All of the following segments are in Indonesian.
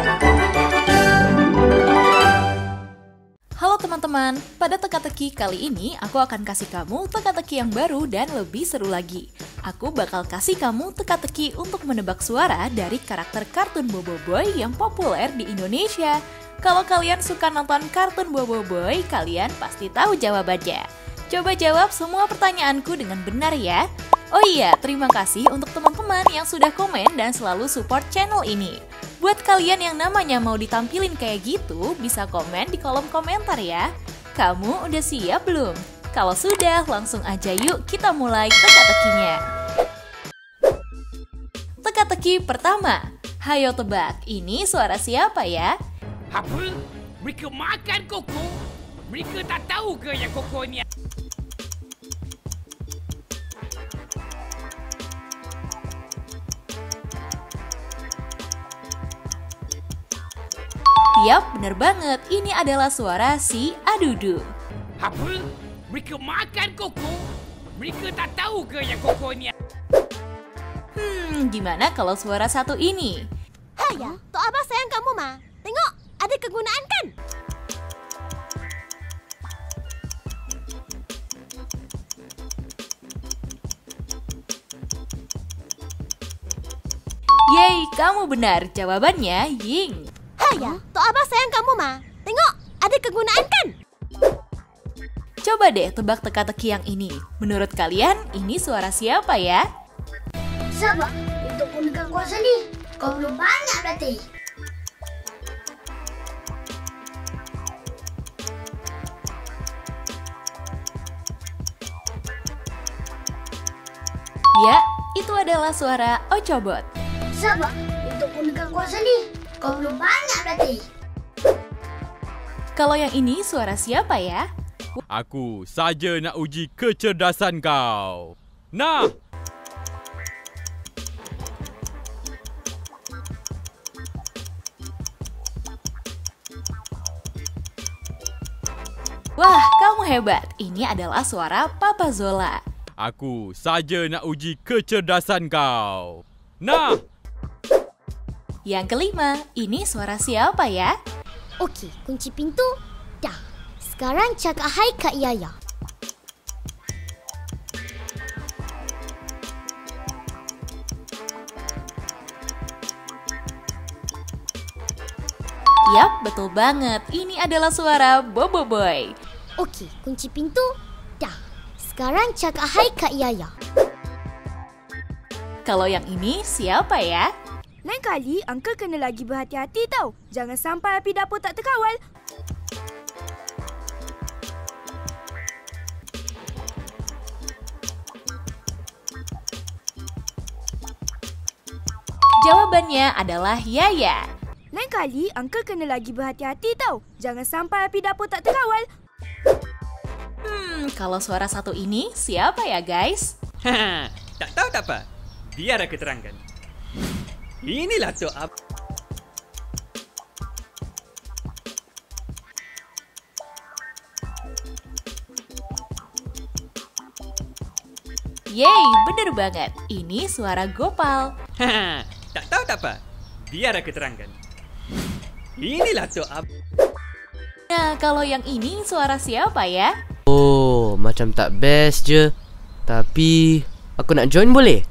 Halo teman-teman, pada teka-teki kali ini aku akan kasih kamu teka-teki yang baru dan lebih seru lagi. Aku bakal kasih kamu teka-teki untuk menebak suara dari karakter kartun Boboiboy yang populer di Indonesia. Kalau kalian suka nonton kartun Boboiboy, kalian pasti tahu jawabannya. Coba jawab semua pertanyaanku dengan benar ya. Oh iya, terima kasih untuk teman-teman yang sudah komen dan selalu support channel ini. Buat kalian yang namanya mau ditampilin kayak gitu, bisa komen di kolom komentar ya. Kamu udah siap belum? Kalau sudah, langsung aja yuk kita mulai teka-tekinya. Teka-teki pertama. Hayo tebak, ini suara siapa ya? Apa? Mereka makan koko? Mereka tak tahu ke yang koko ni? Yap, bener banget. Ini adalah suara si Adudu. Apa? Mereka makan koko? Mereka tak tahu ke yang koko ni? Gimana kalau suara satu ini? Haya, Tok Abah sayang kamu, Ma. Tengok, ada kegunaan kan? Yeay, kamu benar. Jawabannya Ying. Haya, Tok Abah sayang kamu, Ma. Tengok, ada kegunaan kan? Coba deh tebak teka-teki yang ini. Menurut kalian, ini suara siapa ya? Sabar untuk gunakan kuasa ni. Kau belum banyak berarti. Ya, itu adalah suara Ochobot. Sabar untuk gunakan kuasa ni. Kau belum banyak berarti. Kalau yang ini suara siapa ya? Aku saja nak uji kecerdasan kau. Nah! Wah, kamu hebat. Ini adalah suara Papa Zola. Aku saja nak uji kecerdasan kau. Nah! Yang kelima, ini suara siapa ya? Okey, kunci pintu. Dah. Sekarang cakap hai Kak Yaya. Yap, betul banget. Ini adalah suara Boboiboy. Okey, kunci pintu. Dah. Sekarang cakap hai Kak Yaya. Kalau yang ini siapa ya? Lain kali, Uncle kena lagi berhati-hati tau. Jangan sampai api dapur tak terkawal. Jawabannya adalah Yaya. Lain kali, Uncle kena lagi berhati-hati tau. Jangan sampai api dapur tak terkawal. Kalau suara satu ini siapa ya guys? Tak tahu tak apa. Biar aku terangkan. Inilah Tok Ab. Yeay, bener banget. Ini suara Gopal. Tak tahu tak apa. Biar aku terangkan. Inilah Tok Ab. Nah, kalau yang ini suara siapa ya? Oh, macam tak best je. Tapi, aku nak join boleh?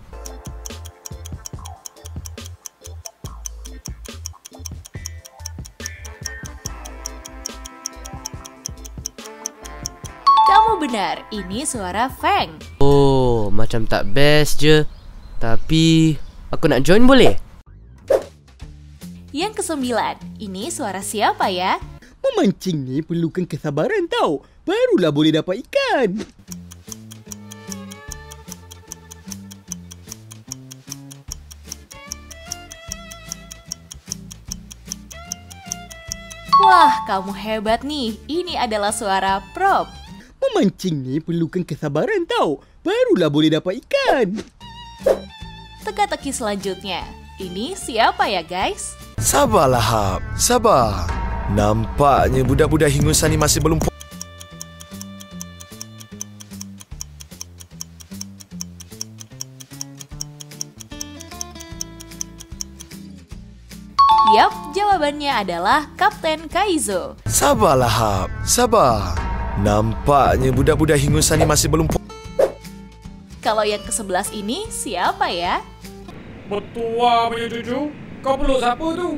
Kamu benar, ini suara Feng. Oh, macam tak best je. Tapi, aku nak join boleh? Yang kesembilan, ini suara siapa ya? Memancing ni perlukan kesabaran tau. Barulah boleh dapat ikan. Wah, kamu hebat nih. Ini adalah suara Prop. Memancing ni perlukan kesabaran tau. Barulah boleh dapat ikan. Teka-teki selanjutnya. Ini siapa ya guys? Sabarlah Hap, sabar. Nampaknya budak-budak hingusan ni masih belum Yap, Yap, jawabannya adalah Kapten Kaizo. Sabarlah, Hap. Sabar. Nampaknya budak-budak hingusan ni masih belum... Kalau yang ke-11 ini siapa ya? Betua punya cucu. Kau peluk siapa tu?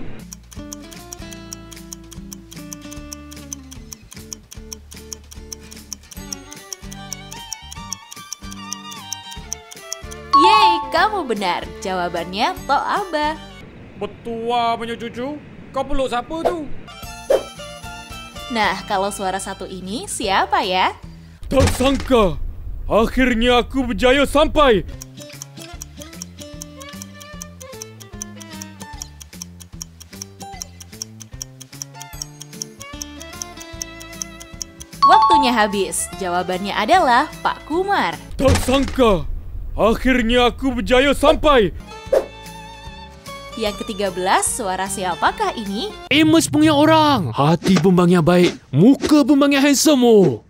Yeay, kamu benar. Jawabannya Toaba. Betua punya cucu. Kau peluk siapa tu? Nah, kalau suara satu ini siapa ya? Tak sangka. Akhirnya aku berjaya sampai. Waktunya habis. Jawabannya adalah Pak Kumar. Tak sangka. Akhirnya aku berjaya sampai. Yang ke-13, suara siapakah ini? Amos punya orang. Hati pembangnya baik, muka pembangnya handsome. Oh.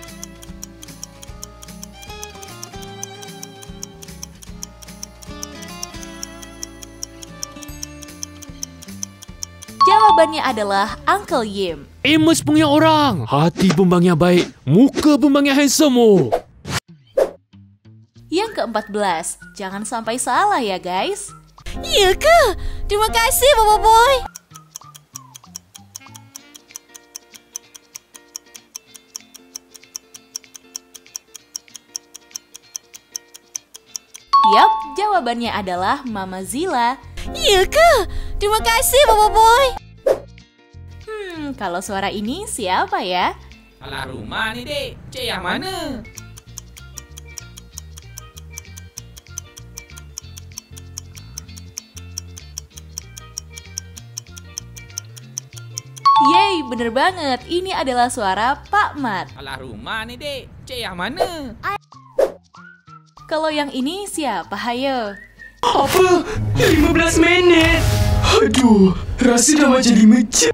Jawabannya adalah Uncle Yim. Amos punya orang. Hati pembangnya baik, muka pembangnya handsome. Oh. Yang ke-14, jangan sampai salah ya guys. Iya ke? Terima kasih, Bobo Boy. Yap, jawabannya adalah Mama Zila. Iya ke? Terima kasih, Bobo Boy. Kalau suara ini siapa ya? Alah rumah ni dek, cik yang mana? Yeay, bener banget. Ini adalah suara Pak Mat. Alah rumah ni dek, cik yang mana? Kalau yang ini siapa, hayo? Apa? 15 minit? Aduh, rasa dah macam 5 jam.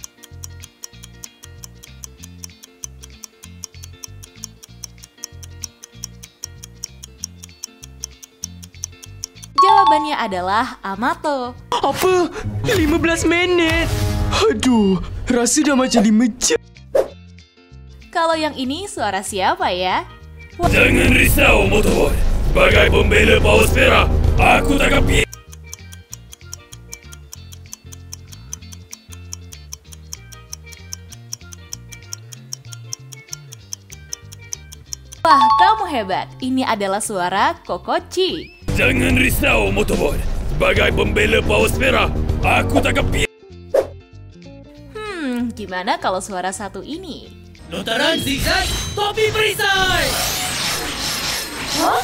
Jawabannya adalah Amato. Apa? 15 minit? Aduh, rasa dah macam 5 jam. Kalau yang ini suara siapa ya? Jangan risau, Motoboy. Sebagai pembela Powersfera, aku takkan pi... Wah, kamu hebat. Ini adalah suara Kokochi. Jangan risau, Motoboy. Sebagai pembela Powersfera, aku takkan pi... Gimana kalau suara satu ini? Lontaran zigzag, topi perisai! Hah?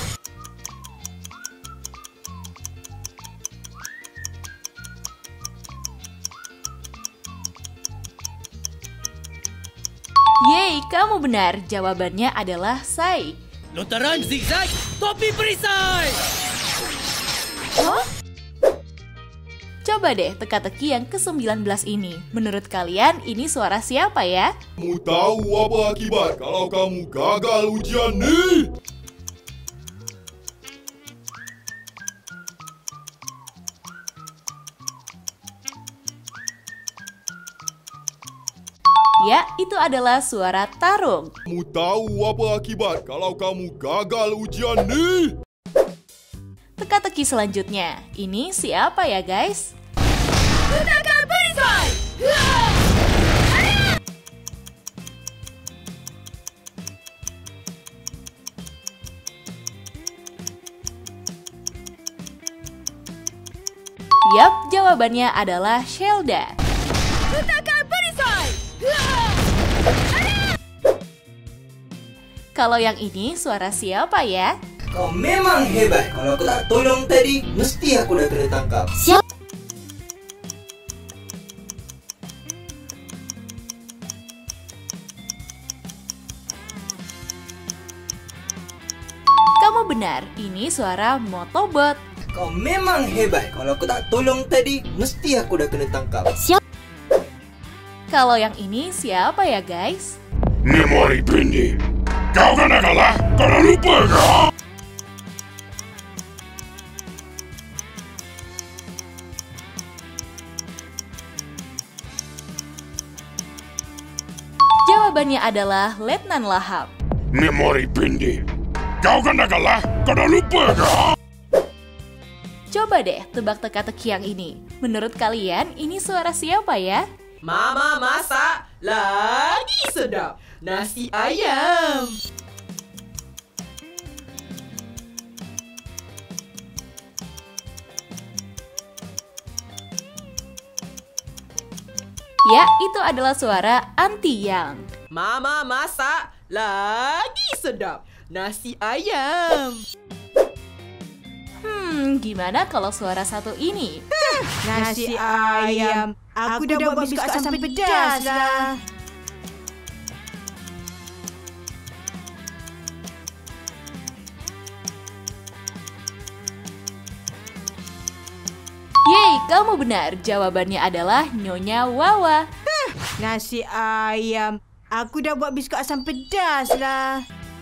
Yeay, kamu benar. Jawabannya adalah Sai. Lontaran zigzag, topi perisai! Hah? Coba deh teka-teki yang ke-19 ini. Menurut kalian ini suara siapa ya? Kamu tahu apa akibat kalau kamu gagal ujian ni? Ya, itu adalah suara Tarung. Kamu tahu apa akibat kalau kamu gagal ujian ni? Teka-teki selanjutnya. Ini siapa ya guys? Gunakan perisai! Yap, jawabannya adalah Shelda. Gunakan perisai! Kalau yang ini suara siapa ya? Kau memang hebat. Kalau aku tak tolong tadi, mesti aku dah kena tangkap. Siap. Kamu benar, ini suara Motobot. Kau memang hebat. Kalau aku tak tolong tadi, mesti aku dah kena tangkap. Siap. Kalau yang ini siapa ya guys? Memori Bindi. Kau kan dah kalah? Kau dah lupa kau? Jawabannya adalah Letnan Lahap. Memori pendek. Kau kan dah kalah, kau dah lupa kah? Coba deh tebak teka-teki yang ini. Menurut kalian ini suara siapa ya? Mama masak lagi sedap. Nasi ayam. Ya, itu adalah suara Aunty Yang. Mama masak lagi sedap. Nasi ayam. Gimana kalau suara satu ini? Nasi ayam. Aku dah buat biskut asam pedas lah. Yeay, kamu benar. Jawabannya adalah Nyonya Wawa. Nasi ayam. Aku dah buat biskut asam pedas lah.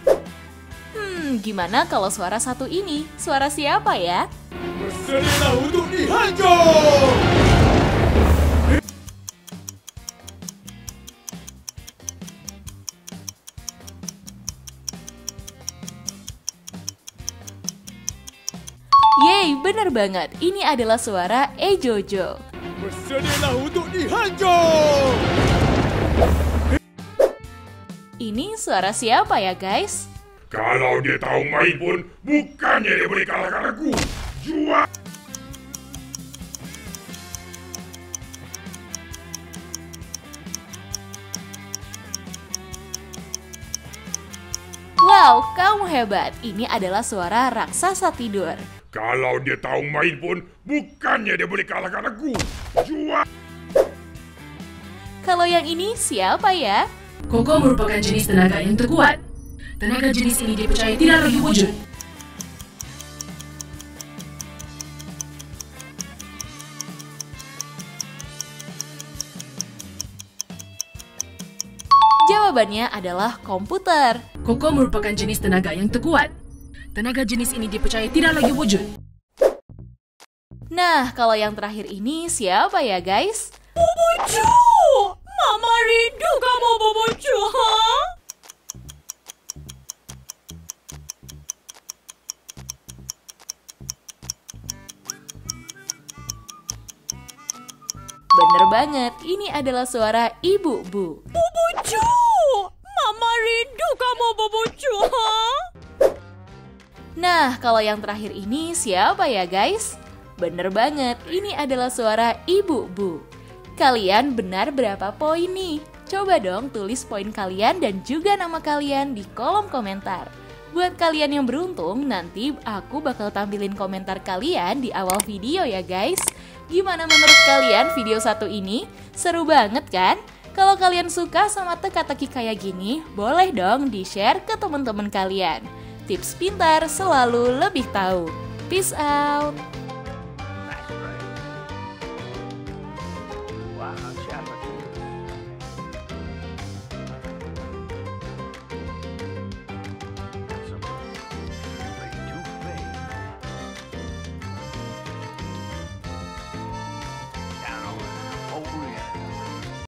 Gimana kalau suara satu ini? Suara siapa ya? Bersedialah untuk dihancur! Yeay, bener banget. Ini adalah suara Jojo. Bersedialah untuk dihancur! Ini suara siapa ya guys? Kalau dia tahu main pun, bukannya dia boleh kalahkan aku. Jual! Wow, kamu hebat. Ini adalah suara raksasa tidur. Kalau dia tahu main pun, bukannya dia boleh kalahkan aku. Jual! Kalau yang ini siapa ya? Koko merupakan jenis tenaga yang terkuat. Tenaga jenis ini dipercaya tidak lagi wujud. Jawabannya adalah komputer. Koko merupakan jenis tenaga yang terkuat. Tenaga jenis ini dipercaya tidak lagi wujud. Nah, kalau yang terakhir ini siapa ya guys? Bobocu! Mama rindu kamu Bobocu, ha? Bener banget, ini adalah suara Ibu Bu. Bobocu! Mama rindu kamu Bobocu, ha? Nah, kalau yang terakhir ini siapa ya guys? Bener banget, ini adalah suara Ibu Bu. Kalian benar berapa poin nih? Coba dong tulis poin kalian dan juga nama kalian di kolom komentar. Buat kalian yang beruntung, nanti aku bakal tampilin komentar kalian di awal video ya guys. Gimana menurut kalian video satu ini? Seru banget kan? Kalau kalian suka sama teka-teki kayak gini, boleh dong di-share ke teman-teman kalian. Tips pintar selalu lebih tahu. Peace out!